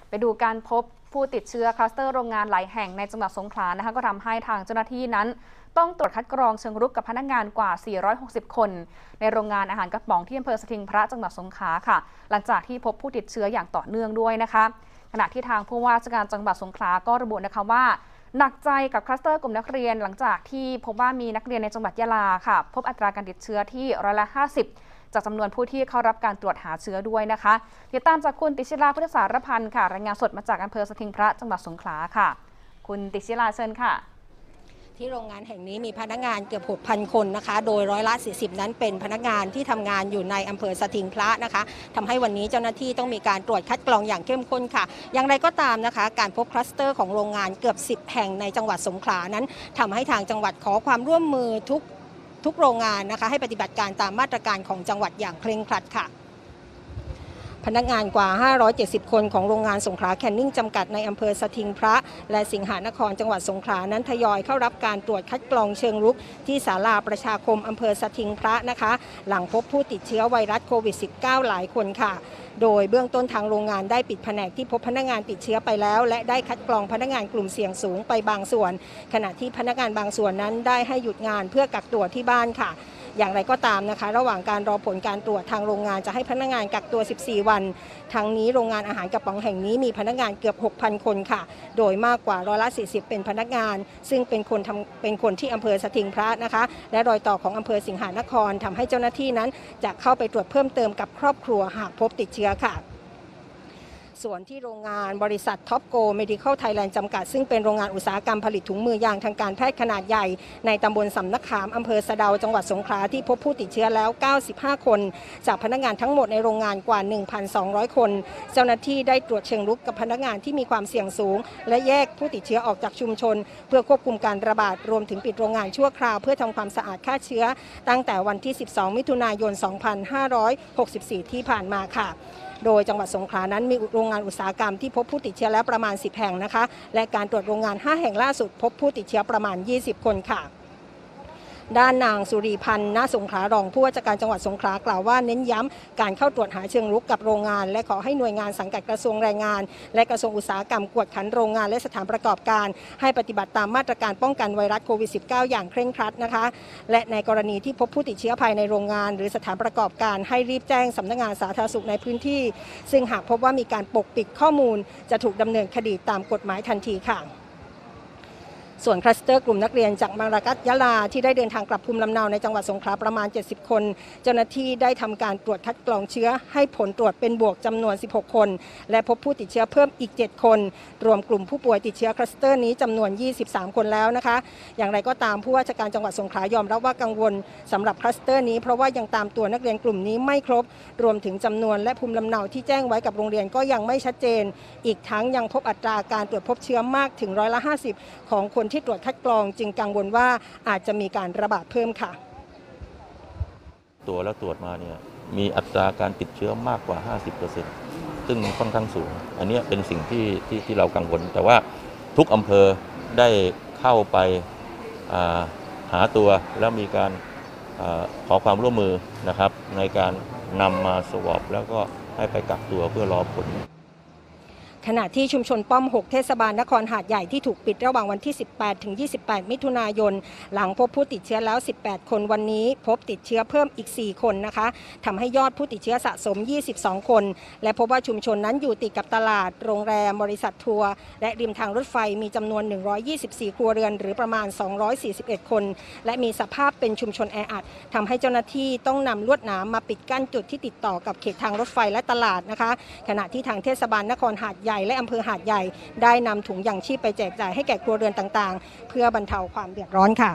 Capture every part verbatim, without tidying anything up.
ไปดูการพบผู้ติดเชื้อคลัสเตอร์โรงงานหลายแห่งในจังหวัดสงขลานะคะก็ทำให้ทางเจ้าหน้าที่นั้นต้องตรวจคัดกรองเชิงรุกกับพนักงานกว่าสี่ร้อยหกสิบคนในโรงงานอาหารกระป๋องที่อำเภอสถิงพระจังหวัดสงขลาค่ะหลังจากที่พบผู้ติดเชื้ออย่างต่อเนื่องด้วยนะคะขณะที่ทางผู้ว่าราชการจังหวัดสงขลาก็ระบุนะคะว่าหนักใจกับคลัสเตอร์กลุ่มนักเรียนหลังจากที่พบว่ามีนักเรียนในจังหวัดยะลาค่ะพบอัตราการติดเชื้อที่ร้อยละห้าสิบจากจำนวนผู้ที่เข้ารับการตรวจหาเชื้อด้วยนะคะติดตามจากคุณติชิราพุทธสารพันธ์ค่ะรายงานสดมาจากอำเภอสถิงพระจังหวัดสงขลาค่ะคุณติชิราเชิญค่ะที่โรงงานแห่งนี้มีพนักงานเกือบ หกพัน คนนะคะโดยร้อยละสี่สิบนั้นเป็นพนักงานที่ทำงานอยู่ในอำเภอสถิงพระนะคะทำให้วันนี้เจ้าหน้าที่ต้องมีการตรวจคัดกรองอย่างเข้มข้นค่ะอย่างไรก็ตามนะคะการพบคลัสเตอร์ของโรงงานเกือบสิบแห่งในจังหวัดสงขลานั้นทำให้ทางจังหวัดขอความร่วมมือทุกทุกโรงงานนะคะให้ปฏิบัติการตามมาตรการของจังหวัดอย่างเคร่งครัดค่ะพนักงานกว่าห้าร้อยเจ็ดสิบคนของโรงงานสงขลาแคนนิ่งจำกัดในอำเภอสถิงพระและสิงหนครจังหวัดสงขลานั้นทยอยเข้ารับการตรวจคัดกรองเชิงรุกที่ศาลาประชาคมอำเภอสถิงพระนะคะหลังพบผู้ติดเชื้อไวรัสโควิด สิบเก้า หลายคนค่ะโดยเบื้องต้นทางโรงงานได้ปิดแผนกที่พบพนักงานติดเชื้อไปแล้วและได้คัดกรองพนักงานกลุ่มเสี่ยงสูงไปบางส่วนขณะที่พนักงานบางส่วนนั้นได้ให้หยุดงานเพื่อกักตัวที่บ้านค่ะอย่างไรก็ตามนะคะระหว่างการรอผลการตรวจทางโรงงานจะให้พนักงานกักตัวสิบสี่วันทั้งนี้โรงงานอาหารกระป๋องแห่งนี้มีพนักงานเกือบ หกพัน คนค่ะโดยมากกว่าร้อยละสี่สิบเป็นพนักงานซึ่งเป็นคนทำเป็นคนที่อำเภอสถิงพระนะคะและรอยต่อของอำเภอสิงหนครทำให้เจ้าหน้าที่นั้นจะเข้าไปตรวจเพิ่มเติมกับครอบครัวหากพบติดเชื้อค่ะส่วนที่โรงงานบริษัทท็อปโกเมดิคอลไทยแลนด์จำกัดซึ่งเป็นโรงงานอุตสาหกรรมผลิตถุงมือยางทางการแพทย์ขนาดใหญ่ในตำบลสำนักขามอำเภอสะเดาจังหวัดสงขลาที่พบผู้ติดเชื้อแล้วเก้าสิบห้าคนจากพนักงานทั้งหมดในโรงงานกว่า หนึ่งพันสองร้อย คนเจ้าหน้าที่ได้ตรวจเชิงรุกกับพนักงานที่มีความเสี่ยงสูงและแยกผู้ติดเชื้อออกจากชุมชนเพื่อควบคุมการระบาดรวมถึงปิดโรงงานชั่วคราวเพื่อทำความสะอาดฆ่าเชื้อตั้งแต่วันที่สิบสองมิถุนายนสองพันห้าร้อยหกสิบสี่ที่ผ่านมาค่ะโดยจังหวัดสงขลานั้นมีโรงงานอุตสาหกรรมที่พบผู้ติดเชื้อแล้วประมาณสิบแห่งนะคะและการตรวจโรงงานห้าแห่งล่าสุดพบผู้ติดเชื้อประมาณยี่สิบคนค่ะด้านนางสุรีพันธ์ณสงขลารองผู้ว่าราชการจังหวัดสงขลากล่าวว่าเน้นย้ำการเข้าตรวจหาเชิงรุกกับโรงงานและขอให้หน่วยงานสังกัดกระทรวงแรงงานและกระทรวงอุตสาหกรรมกวดขันโรงงานและสถานประกอบการให้ปฏิบัติตามมาตรการป้องกันไวรัสโควิด สิบเก้า อย่างเคร่งครัดนะคะและในกรณีที่พบผู้ติดเชื้อภายในโรงงานหรือสถานประกอบการให้รีบแจ้งสำนักงานสาธารณสุขในพื้นที่ซึ่งหากพบว่ามีการปกปิดข้อมูลจะถูกดำเนินคดีตามกฎหมายทันทีค่ะส่วนคลัสเตอร์กลุ่มนักเรียนจากมารากัสยะลาที่ได้เดินทางกลับภูมิลำเนาในจังหวัดสงขลาประมาณเจ็ดสิบคนเจ้าหน้าที่ได้ทำการตรวจคัดกรองเชื้อให้ผลตรวจเป็นบวกจำนวนสิบหกคนและพบผู้ติดเชื้อเพิ่มอีกเจ็ดคนรวมกลุ่มผู้ป่วยติดเชื้อคลัสเตอร์นี้จำนวนยี่สิบสามคนแล้วนะคะอย่างไรก็ตามผู้ว่าราชการจังหวัดสงขลายอมรับว่ากังวลสำหรับคลัสเตอร์นี้เพราะว่ายังตามตัวนักเรียนกลุ่มนี้ไม่ครบรวมถึงจำนวนและภูมิลำเนาที่แจ้งไว้กับโรงเรียนก็ยังไม่ชัดเจนอีกทั้งยังพบอัตราการตรวจพบเชื้อมากถึงร้อยละห้าสิบของคนที่ตรวจคัดกรองจึงกังวลว่าอาจจะมีการระบาดเพิ่มค่ะตัวแล้วตรวจมาเนี่ยมีอัตราการติดเชื้อมากกว่า ห้าสิบเปอร์เซ็นต์ ซึ่งค่อนข้างสูงอันนี้เป็นสิ่งที่ที่ที่เรากังวลแต่ว่าทุกอำเภอได้เข้าไปหาตัวแล้วมีการขอความร่วมมือนะครับในการนำมาสวอปแล้วก็ให้ไปกักตัวเพื่อรอผลขณะที่ชุมชนป้อมหกเทศบาลนครหาดใหญ่ที่ถูกปิดระหว่างวันที่สิบแปดถึงยี่สิบแปดมิถุนายนหลังพบผู้ติดเชื้อแล้วสิบแปดคนวันนี้พบติดเชื้อเพิ่มอีกสี่คนนะคะทำให้ยอดผู้ติดเชื้อสะสมยี่สิบสองคนและพบว่าชุมชนนั้นอยู่ติดกับตลาดโรงแรมบริษัททัวร์และริมทางรถไฟมีจำนวนหนึ่งร้อยยี่สิบสี่ครัวเรือนหรือประมาณสองร้อยสี่สิบเอ็ดคนและมีสภาพเป็นชุมชนแออัดทำให้เจ้าหน้าที่ต้องนำลวดหนามมาปิดกั้นจุดที่ติดต่อกับเขตทางรถไฟและตลาดนะคะขณะที่ทางเทศบาลนครหาดใหญ่และอำเภอหาดใหญ่ได้นำถุงยางชีพไปแจกจ่ายให้แก่ครัวเรือนต่างๆเพื่อบรรเทาความเดือดร้อนค่ะ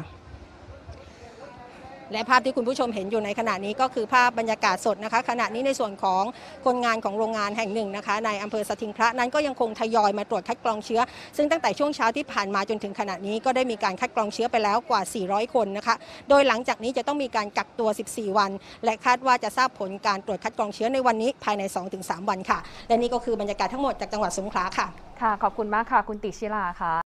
และภาพที่คุณผู้ชมเห็นอยู่ในขณะนี้ก็คือภาพบรรยากาศสดนะคะขณะนี้ในส่วนของคนงานของโรงงานแห่งหนึ่งนะคะในอำเภอสถิงพระนั้นก็ยังคงทยอยมาตรวจคัดกรองเชื้อซึ่งตั้งแต่ช่วงเช้าที่ผ่านมาจนถึงขณะนี้ก็ได้มีการคัดกรองเชื้อไปแล้วกว่าสี่ร้อยคนนะคะโดยหลังจากนี้จะต้องมีการกักตัวสิบสี่วันและคาดว่าจะทราบผลการตรวจคัดกรองเชื้อในวันนี้ภายใน สองถึงสาม วันค่ะและนี่ก็คือบรรยากาศทั้งหมดจากจังหวัดสงขลาค่ะค่ะขอบคุณมากค่ะคุณติชิลาค่ะ